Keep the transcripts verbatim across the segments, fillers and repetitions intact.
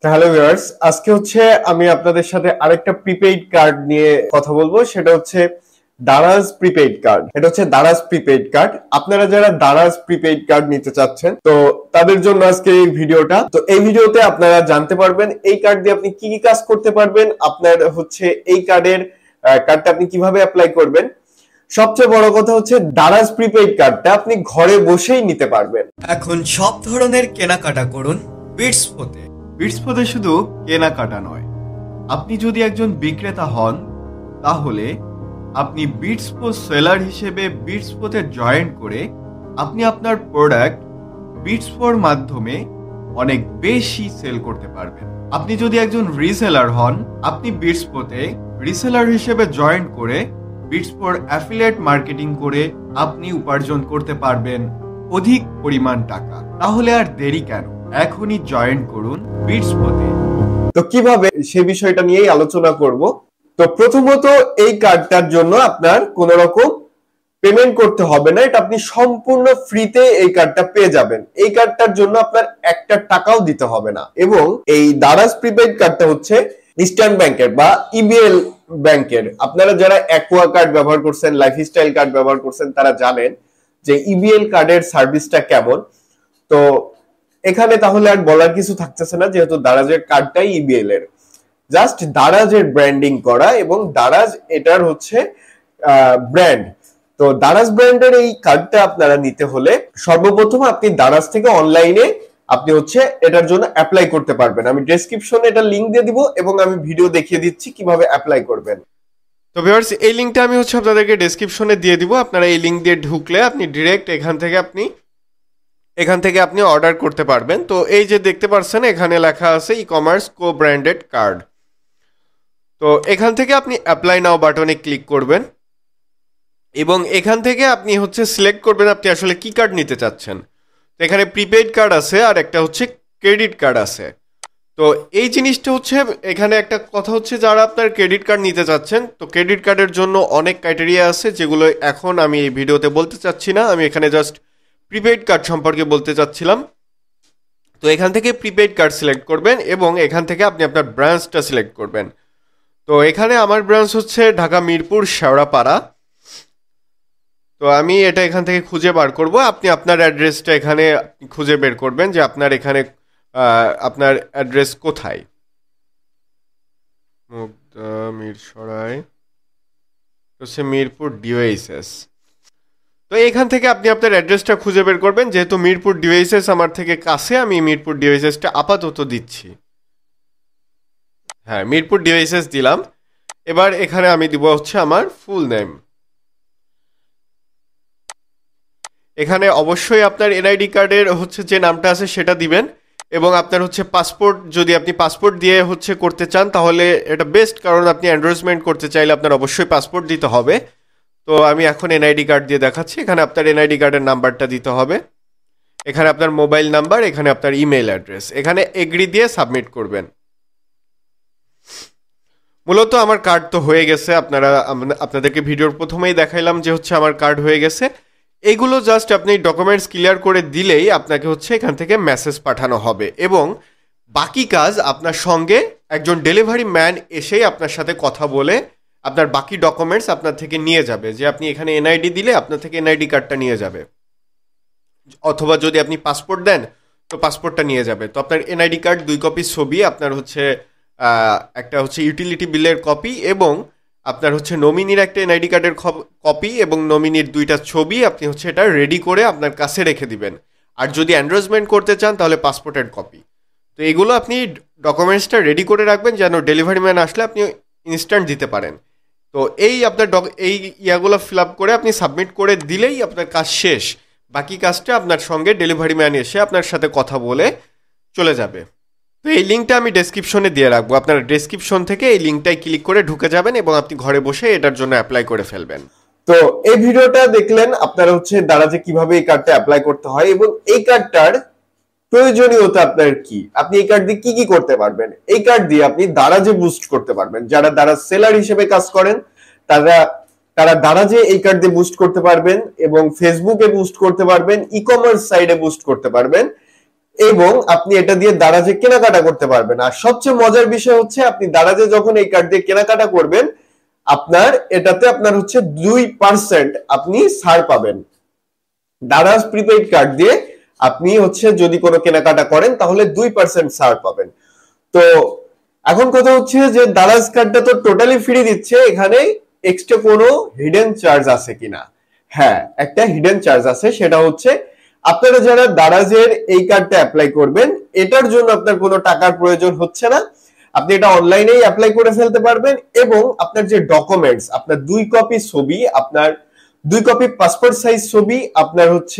Hello viewers, আজকে হচ্ছে আমি আপনাদের সাথে আরেকটা প্রিপেইড কার্ড নিয়ে কথা বলবো। সেটা হচ্ছে দারাজ প্রিপেইড কার্ড। এটা হচ্ছে দারাজ প্রিপেইড কার্ড। আপনারা যারা দারাজ প্রিপেইড কার্ড নিতে চাচ্ছেন, তো তাদের জন্য আজকে এই ভিডিওটা। তো এই ভিডিওতে আপনারা জানতে পারবেন এই কার্ড দিয়ে আপনি কি কি কাজ করতে পারবেন, আপনার হচ্ছে এই কার্ডের কার্ডটা আপনি কিভাবে অ্যাপ্লাই করবেন। সবচেয়ে বড় কথা হচ্ছে দারাজ প্রিপেইড কার্ডটা আপনি ঘরে বসেই নিতে পারবেন। এখন সব ধরনের কেনাকাটা করুন বিটসপোতে। বিটসপোতে শুধু কেনাকাটা নয়, আপনি যদি একজন বিক্রেতা হন তাহলে আপনি বিটসপো সেলার হিসেবে বিটসপোতে জয়েন করে আপনি আপনার প্রোডাক্ট বিটসপোর মাধ্যমে অনেক বেশি সেল করতে পারবেন। আপনি যদি একজন রিসেলার হন, আপনি বিটসপোতে রিসেলার হিসেবে জয়েন করে বিটসপোর অ্যাফিলিয়েট মার্কেটিং করে আপনি উপার্জন করতে পারবেন অধিক পরিমাণ টাকা। তাহলে আর দেরি কেন, এখনই জয়েন করুন বিটসপোতে। তো কিভাবে সে বিষয়টা নিয়েই আলোচনা করব। তো প্রথমত এই কার্ডটার জন্য আপনার কোনো রকম পেমেন্ট করতে হবে না, এটা আপনি সম্পূর্ণ ফ্রিতে এই কার্ডটা পেয়ে যাবেন। এই কার্ডটার জন্য আপনার একটা টাকাও দিতে হবে না। এবং এই দারাজ প্রিপেইড কার্ডটা হচ্ছে ইস্টার্ন ব্যাংকের বা ইবিএল ব্যাংকের। আপনারা যারা অ্যাকোয়া কার্ড ব্যবহার করছেন, লাইফস্টাইল কার্ড ব্যবহার করছেন, তারা জানেন যে ইবিএল কার্ডের সার্ভিসটা কেমন। তো এখানে তাহলে আর বলার কিছু থাকতেছে না, যেহেতু দারাজের কার্ডটাই ইবিএল এর, জাস্ট দারাজের ব্র্যান্ডিং করা এবং দারাজ এটার হচ্ছে ব্র্যান্ড। তো দারাজ ব্র্যান্ডের এই কার্ডটা আপনারা নিতে হলে সর্বপ্রথম আপনি দারাজ থেকে অনলাইনে আপনি হচ্ছে এটার জন্য অ্যাপ্লাই করতে পারবেন। আমি ডেসক্রিপশনে এটা লিংক দিয়ে দিব এবং আমি ভিডিও দেখিয়ে দিচ্ছি কিভাবে অ্যাপ্লাই করবেন। তো ভিউয়ার্স, এই লিংকটা আমি হচ্ছে আপনাদেরকে ডেসক্রিপশনে দিয়ে দিব। আপনারা এই লিংক দিয়ে ঢুকলে আপনি ডিরেক্ট এখান থেকে আপনি এখান থেকে আপনি অর্ডার করতে পারবেন। তো এই যে দেখতে পাচ্ছেন এখানে লেখা আছে e commerce co branded card. তো এখান থেকে আপনি অ্যাপ্লাই নাও বাটনে ক্লিক করবেন এবং এখান থেকে আপনি হচ্ছে সিলেক্ট করবেন আপনি আসলে কি কার্ড নিতে চাচ্ছেন। তো এখানে প্রিপেইড কার্ড আছে আর একটা হচ্ছে ক্রেডিট কার্ড আছে। তো এই জিনিসটা হচ্ছে এখানে একটা কথা হচ্ছে, যারা আপনার ক্রেডিট কার্ড নিতে চাচ্ছেন, তো ক্রেডিট কার্ডের জন্য অনেক ক্রাইটেরিয়া আছে যেগুলো এখন আমি এই ভিডিওতে বলতে চাচ্ছি না। আমি এখানে জাস্ট প্রিপেইড কার্ড সম্পর্কে বলতে চাচ্ছিলাম। তো এখান থেকে প্রিপেইড কার্ড সিলেক্ট করবেন এবং এখান থেকে আপনি আপনার ব্রাঞ্চটা সিলেক্ট করবেন। তো এখানে আমার ব্রাঞ্চ হচ্ছে ঢাকা মিরপুর শেওড়াপাড়া। তো আমি এটা এখান থেকে খুঁজে বার করব। আপনি আপনার অ্যাড্রেসটা এখানে খুঁজে বের করবেন যে আপনার এখানে আপনার অ্যাড্রেস কোথায়। মুগদা মিরসরাই হচ্ছে মিরপুর ডিওএইচএস। তো এখান থেকে আপনি আপনার অ্যাড্রেসটা খুঁজে বের করবেন। যেহেতু মিরপুর ডিওএইচএস আমার থেকে কাছে, আমি মিরপুর ডিওএইচএসটা আপাতত দিচ্ছি। হ্যাঁ, মিরপুর ডিওএইচএস দিলাম। এবার এখানে আমি দিব হচ্ছে আমার ফুল নেম। এখানে অবশ্যই আপনার এনআইডি কার্ডের হচ্ছে যে নামটা আছে সেটা দিবেন এবং আপনার হচ্ছে পাসপোর্ট, যদি আপনি পাসপোর্ট দিয়ে হচ্ছে করতে চান তাহলে এটা বেস্ট, কারণ আপনি এন্ডোর্সমেন্ট করতে চাইলে আপনার অবশ্যই পাসপোর্ট দিতে হবে। তো আমি এখন এনআইডি কার্ড দিয়ে দেখাচ্ছি। এখানে আপনার এনআইডি কার্ডের নাম্বারটা দিতে হবে, এখানে আপনার মোবাইল নাম্বার, এখানে আপনার ইমেল অ্যাড্রেস, এখানে এগ্রি দিয়ে সাবমিট করবেন। মূলত আমার কার্ড তো হয়ে গেছে, আপনারা আপনাদেরকে ভিডিওর প্রথমেই দেখাইলাম যে হচ্ছে আমার কার্ড হয়ে গেছে। এইগুলো জাস্ট আপনি ডকুমেন্টস ক্লিয়ার করে দিলেই আপনাকে হচ্ছে এখান থেকে মেসেজ পাঠানো হবে এবং বাকি কাজ আপনার সঙ্গে একজন ডেলিভারি ম্যান এসেই আপনার সাথে কথা বলে আপনার বাকি ডকুমেন্টস আপনার থেকে নিয়ে যাবে। যে আপনি এখানে এনআইডি দিলে আপনার থেকে এনআইডি কার্ডটা নিয়ে যাবে, অথবা যদি আপনি পাসপোর্ট দেন তো পাসপোর্টটা নিয়ে যাবে। তো আপনার এনআইডি কার্ড দুই কপি ছবি, আপনার হচ্ছে একটা হচ্ছে ইউটিলিটি বিলের কপি এবং আপনার হচ্ছে নমিনির একটা এনআইডি কার্ডের কপি এবং নমিনির দুইটা ছবি আপনি হচ্ছে এটা রেডি করে আপনার কাছে রেখে দিবেন। আর যদি এন্ডোর্সমেন্ট করতে চান তাহলে পাসপোর্টের কপি। তো এগুলো আপনি ডকুমেন্টসটা রেডি করে রাখবেন যেন ডেলিভারি ম্যান আসলে আপনি ইনস্ট্যান্ট দিতে পারেন। তো এই আপনার ডক এই ইয়াগুলো ফিল আপ করে আপনি সাবমিট করে দিলেই আপনার কাজ শেষ। বাকি কাজটা আপনার সঙ্গে ডেলিভারি ম্যান এসে আপনার সাথে কথা বলে চলে যাবে। তো এই লিঙ্কটা আমি ডেসক্রিপশনে দিয়ে রাখবো, আপনারা ডেসক্রিপশন থেকে এই লিঙ্কটাই ক্লিক করে ঢুকে যাবেন এবং আপনি ঘরে বসে এটার জন্য অ্যাপ্লাই করে ফেলবেন। তো এই ভিডিওটা দেখলেন আপনারা হচ্ছে দারাজে কিভাবে এই কার্ডটা অ্যাপ্লাই করতে হয় এবং এই কার্ডটার প্রয়োজনীয়তা আপনার কি, আপনি এই কার্ড দিয়ে কি কি করতে পারবেন। এই কার্ড দিয়ে আপনি দারাজে বুস্ট করতে পারবেন। যারা দারাজ সেলার হিসেবে কাজ করেন তারা তারা দারাজে এই কার্ড দিয়ে বুস্ট করতে পারবেন এবং ফেসবুকে বুস্ট করতে পারবেন, ই কমার্স সাইডে বুস্ট করতে পারবেন এবং আপনি এটা দিয়ে দারাজে কেনাকাটা করতে পারবেন। আর সবচেয়ে মজার বিষয় হচ্ছে আপনি দারাজে যখন এই কার্ড দিয়ে কেনাকাটা করবেন, আপনার এটাতে আপনার হচ্ছে দুই পার্সেন্ট আপনি ছাড় পাবেন। দারাজ প্রিপেইড কার্ড দিয়ে আপনি হচ্ছে যদি কোনো কেনাকাটা করেন তাহলে দুই পার্সেন্ট ছাড় পাবেন। তো এখন কথা হচ্ছে যে দারাজ কার্ডটা তো টোটালি ফ্রি দিচ্ছে, এখানে এক্সট্রা কোনো হিডেন চার্জ আছে কিনা? হ্যাঁ, একটা হিডেন চার্জ আছে, সেটা হচ্ছে আপনারা যারা দারাজের এই কার্ডটা অ্যাপ্লাই করবেন এটার জন্য আপনার কোনো টাকার প্রয়োজন হচ্ছে না। আপনি এটা অনলাইনেই অ্যাপ্লাই করে ফেলতে পারবেন এবং আপনার যে ডকুমেন্টস, আপনার দুই কপি ছবি, আপনার দুই কপি পাসপোর্ট সাইজ ছবি, আপনার হচ্ছে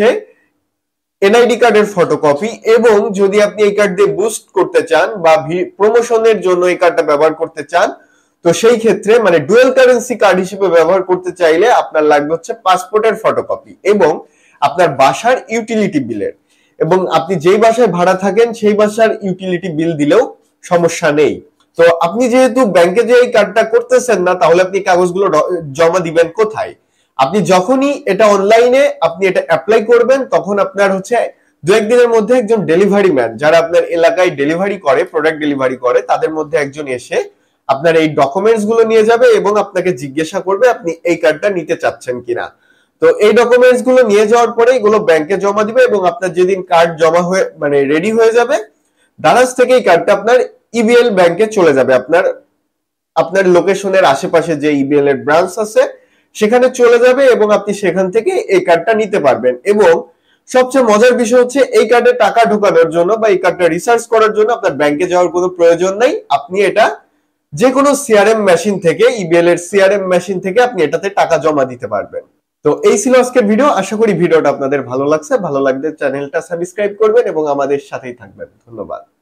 এনআইডি কার্ডের ফটোকপি, এবং যদি আপনি এই কার্ড দিয়ে বুস্ট করতে চান বা প্রমোশনের জন্য এই কার্ডটা ব্যবহার করতে চান, তো সেই ক্ষেত্রে মানে ডুয়াল কারেন্সি কার্ড হিসেবে ব্যবহার করতে চাইলে আপনার লাগবে হচ্ছে পাসপোর্টের ফটোকপি এবং আপনার বাসার ইউটিলিটি বিলের, এবং আপনি যেই বাসায় ভাড়া থাকেন সেই বাসার ইউটিলিটি বিল দিলেও সমস্যা নেই। তো আপনি যেহেতু ব্যাংকে যে এই কার্ডটা করতেছেন না, তাহলে আপনি কাগজগুলো জমা দিবেন কোথায়? আপনি যখনই এটা অনলাইনে আপনি এটা অ্যাপ্লাই করবেন তখন আপনার হচ্ছে দু একদিনের মধ্যে একজন ডেলিভারি ম্যান, যারা আপনার এলাকায় ডেলিভারি করে, প্রোডাক্ট ডেলিভারি করে, তাদের মধ্যে একজন এসে আপনার এই ডকুমেন্টস গুলো নিয়ে যাবে এবং আপনাকে জিজ্ঞাসা করবে আপনি এই কার্ডটা নিতে চাচ্ছেন কিনা। তো এই ডকুমেন্টস গুলো নিয়ে যাওয়ার পরে এগুলো ব্যাংকে জমা দিবে এবং আপনার যেদিন কার্ড জমা হয়ে মানে রেডি হয়ে যাবে, দারাজ থেকে এই কার্ডটা আপনার ইবিএল ব্যাংকে চলে যাবে। আপনার আপনার লোকেশনের আশেপাশে যে ইবিএল এর ব্রাঞ্চ আছে সেখানে চলে যাবে এবং আপনি সেখান থেকে এই কার্ডটা নিতে পারবেন। এবং সবচেয়ে মজার বিষয় হচ্ছে এই কার্ডে টাকা ঢোকানোর জন্য বা এই কার্ডটা রিসার্চ করার জন্য আপনার ব্যাংকে যাওয়ার কোনো প্রয়োজন নাই। আপনি এটা যে কোনো সিআরএম মেশিন থেকে, ইবিএল এর সিআরএম মেশিন থেকে আপনি এটাতে টাকা জমা দিতে পারবেন। তো এই ছিল আজকের ভিডিও। আশা করি ভিডিওটা আপনাদের ভালো লাগছে। ভালো লাগলে চ্যানেলটা সাবস্ক্রাইব করবেন এবং আমাদের সাথেই থাকবেন। ধন্যবাদ।